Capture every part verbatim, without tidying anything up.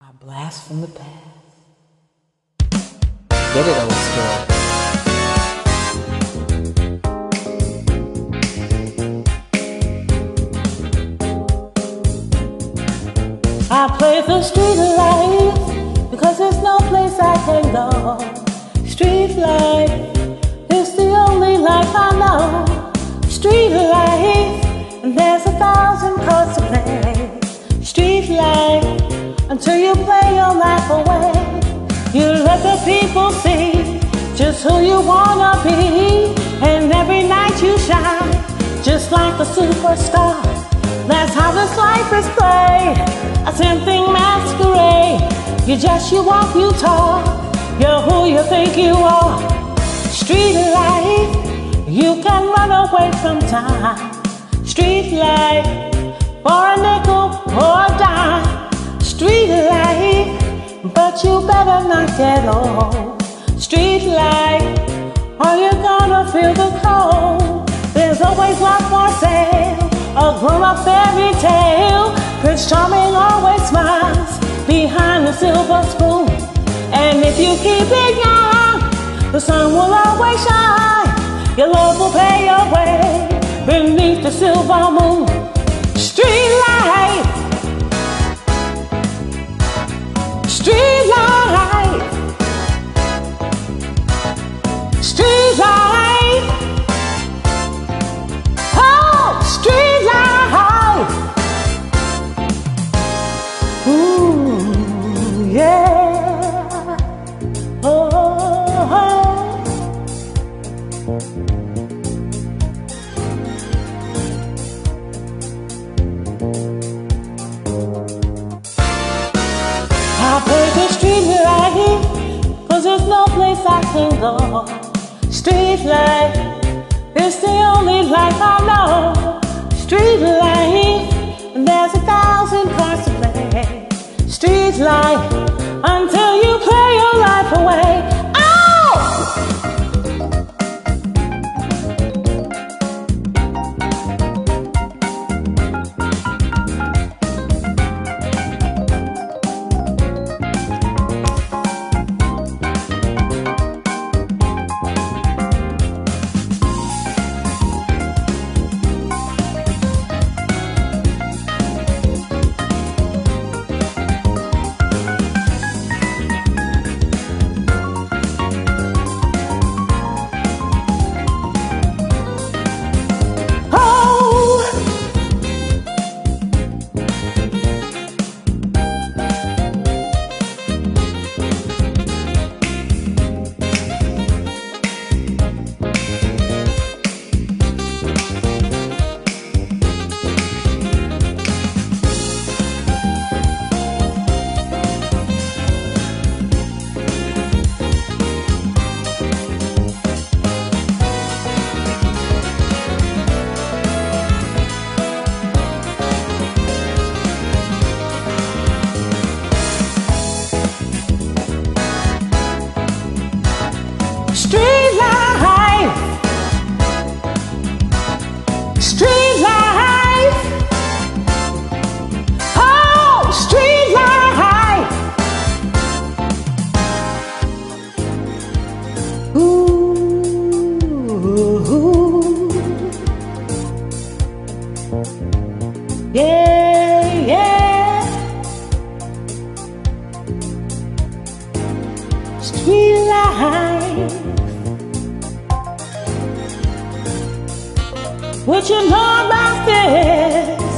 A blast from the past. Get it, old school. I play the street life because there's no place I can go. Street life is the only life I know. Street life, and there's a thousand cards to play. Street life, until you play your life away. You let the people see just who you wanna be, and every night you shine just like a superstar. That's how this life is played, a tempting masquerade. You just, you walk, you talk, you're who you think you are. Street life, you can run away from time. Street life, for a nickel or a dime. Street life, but you better not get old. Street life, or you're gonna feel the cold. There's always love for sale, a grown-up fairy tale. Prince Charming always smiles behind the silver spoon. And if you keep it young, the sun will always shine. Your love will pay your way beneath the silver moon. Street life, street life, street life, oh, street life. Ooh, yeah, oh, oh. I play the street life, cause there's no place I can go. Street life is the only life I know. Street life, and there's a thousand parts to play. Street life, until you play your life away. Street life, street life, oh, street life. Ooh, yeah, yeah. Street life. What you know about this?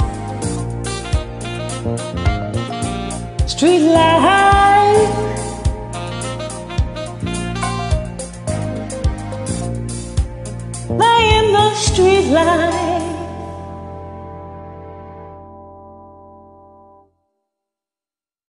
Street life, playing the street life.